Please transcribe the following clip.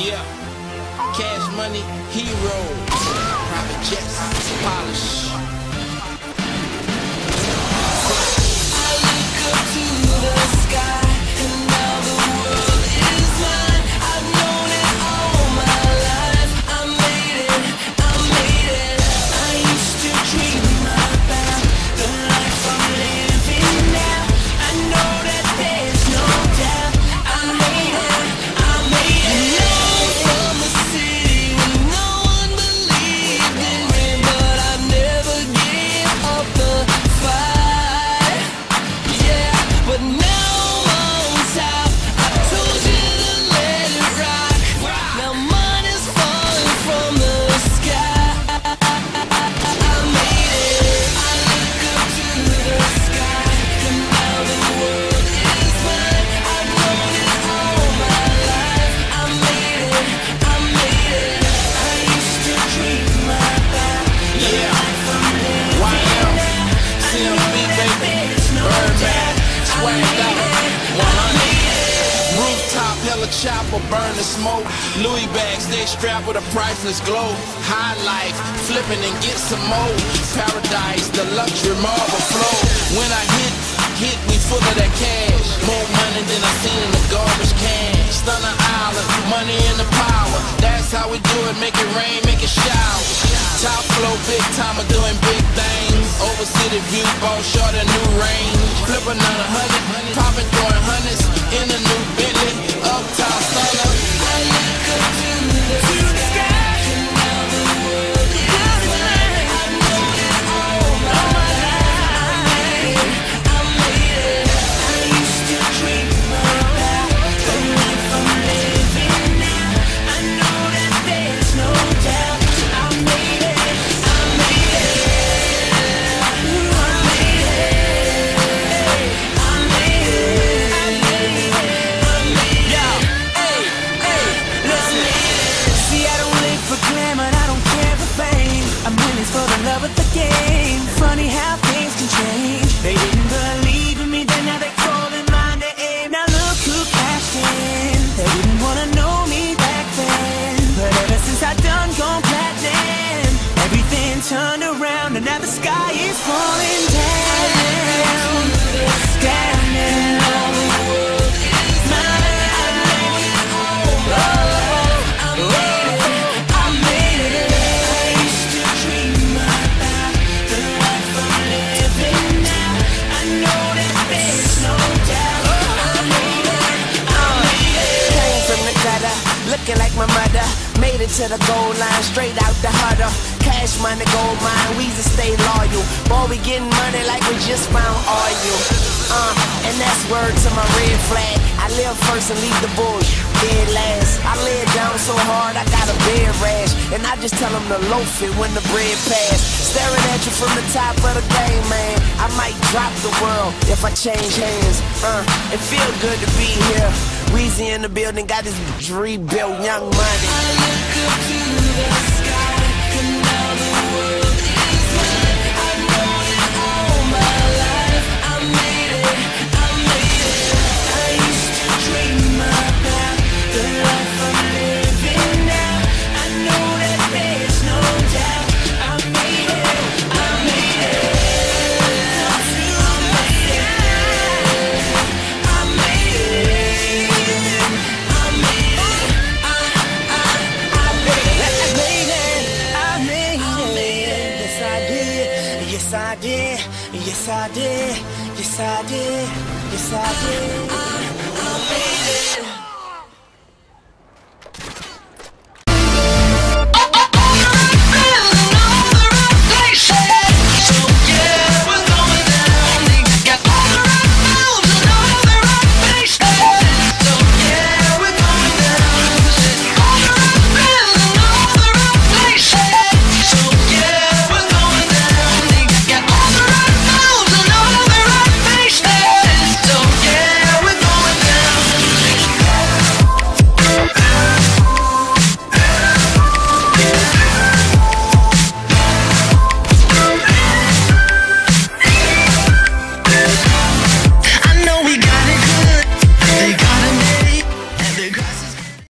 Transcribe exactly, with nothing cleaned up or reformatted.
Yeah, Cash Money, Hero, private jets, polish. I look up to the sky, and now the world is mine. I've known it all my life. I made it, I made it. I used to dream about the life I'm living now. I know that there's no doubt. I made it, I made it. I'm from a city where no one believed in me, but I never gave up the fight. Yeah, but now I'm on top. I told you to let it rock. Now money's falling from the sky. I made it. I look up to the sky, and now the world is mine. I've known it all my life. I made it. I made it. I used to dream about the Yeah, life I'm living Y M, now. C M B, baby, Birdman, swagged out, one hundred. Rooftop, hella chopper, burn the smoke. Louis bags, stay strapped with a priceless glow. High life, flipping and get some more. Paradise, the luxury marble flow. When I hit, hit, we full of that cash. More money than I seen in the garbage can. Stunner Island, money and the power. That's how we do it, make it rain, make it shower. Top flow, big timer, doing big things. Over city view, ball short a new range. Flip another hundred, popping, throwing hundreds in a new Bentley. Uptown stunner. I look up to the sky, and now the world is mine. I've known it all my life. I made it, I made it. I used to dream about the life I'm living now. I know that there's no doubt. I made it, I made it. I made it, I made it, I made it, I made it. Yo, hey, hey, listen. See, I don't live for glamour, I don't care for fame. I'm in this for the love of the game. Funny how things can change. They didn't believe in me, then now they calling my name. Now look who cashed in. They didn't wanna know me back then, but ever since I done gone platinum, everything turned around, and now the sky is falling down. Down and all the world is mine. I made it. Oh, I made it. I made it. I used to dream about the life I'm living now. I know that there's no doubt. I made it. I made it. Came from the gutter, looking like my mother. Made it to the goal line, straight out the huddle. Cash money, gold mine, we just stay loyal. Boy, we getting money like we just found oil. Uh, and that's word to my red flag. I live first and leave the bullshit dead last. I lay it down so hard, I got a bed rash. And I just tell them to loaf it when the bread pass. Staring at you from the top of the game, man. I might drop the world if I change hands. Uh, it feel good to be here. Weezy in the building, got his rebuilt Young Money. I look up to the sky, and now the world is mine. I've known it all my life. I made it, I made it. I used to dream about the life I'm living now. I know that there's no doubt. I made it, I made it. Up to the sky, I made it. I made it. I, I, I made it. I made it, I made I made it. it. Yes, I did, yes, I did, yes, I did, yes, I did, yes, I did.